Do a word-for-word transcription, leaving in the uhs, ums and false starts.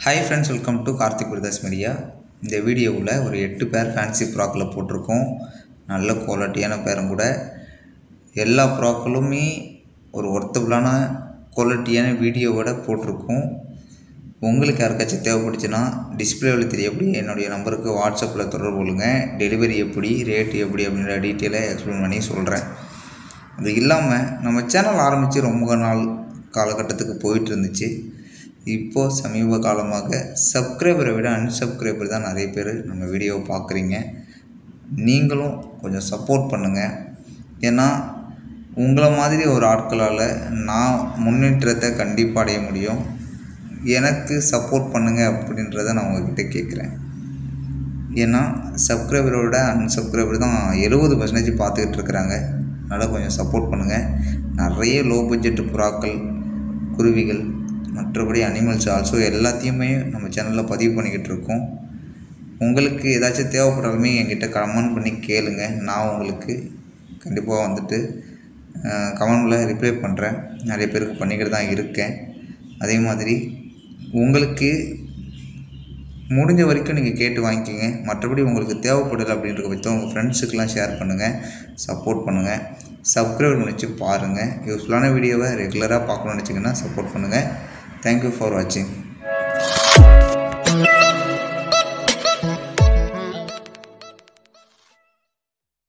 Hi friends, welcome to Karthik Brothers Media. இந்த வீடியோவில் ஒரு எட்டு பேர் ஃபேன்சி ஃப்ராக்கில் போட்டிருக்கோம். நல்ல குவாலிட்டியான பேரும் கூட. எல்லா ஃப்ராக்களுமே ஒரு ஒர்த்தபுளான குவாலிட்டியான வீடியோவோட போட்டிருக்கோம். உங்களுக்கு யாருக்காச்சும் தேவைப்படுச்சுன்னா டிஸ்பிளேவில் தெரியப்படி என்னுடைய நம்பருக்கு வாட்ஸ்அப்பில் தொடர்பு கொள்ளுங்கள். டெலிவரி எப்படி, ரேட் எப்படி அப்படின்ற டீட்டெயிலை எக்ஸ்பிளைன் பண்ணி சொல்கிறேன். அது இல்லாமல் நம்ம சேனல் ஆரம்பித்து ரொம்ப நாள் காலகட்டத்துக்கு போயிட்டு இருந்துச்சு. இப்போது சமீப காலமாக சப்ஸ்கிரைபரை விட அன்சப்ஸ்கிரைபர் தான் நிறைய பேர் நம்ம வீடியோவை பார்க்குறீங்க. நீங்களும் கொஞ்சம் சப்போர்ட் பண்ணுங்கள். ஏன்னா உங்களை மாதிரி ஒரு ஆட்களால் நான் முன்னேற்றத்தை கண்டிப்பாக அடைய முடியும். எனக்கு சப்போர்ட் பண்ணுங்கள் அப்படின்றத நான் உங்கள்கிட்ட கேட்குறேன். ஏன்னா சப்ஸ்கிரைபரோட அன்சப்ஸ்கிரைபர் தான் எழுபது பர்சன்டேஜ் பார்த்துக்கிட்டு இருக்கிறாங்க. அதனால் கொஞ்சம் சப்போர்ட் பண்ணுங்கள். நிறைய லோ பட்ஜெட் புறாக்கள், குருவிகள், மற்றபடி அனிமல்ஸ் ஆல்சோ எல்லாத்தையுமே நம்ம சேனலில் பதிவு பண்ணிக்கிட்டு இருக்கோம். உங்களுக்கு ஏதாச்சும் தேவைப்படாலுமே என்கிட்ட கமெண்ட் பண்ணி கேளுங்க. நான் உங்களுக்கு கண்டிப்பாக வந்துட்டு கமெண்டில் ரிப்ளை பண்ணுறேன். நிறைய பேருக்கு பண்ணிக்கிட்டு தான் இருக்கேன். அதே மாதிரி உங்களுக்கு முடிஞ்ச வரைக்கும் நீங்கள் கேட்டு வாங்கிக்கிங்க. மற்றபடி உங்களுக்கு தேவைப்படலை அப்படின்ற பட்சம் உங்கள் ஃப்ரெண்ட்ஸுக்கெலாம் ஷேர் பண்ணுங்கள், சப்போர்ட் பண்ணுங்கள். சப்ஸ்கிரைப் பண்ணிச்சு பாருங்கள். யூஸ்ஃபுல்லான வீடியோவை ரெகுலராக பார்க்கணுன்னு நினச்சிங்கன்னா சப்போர்ட் பண்ணுங்கள். Thank you for watching.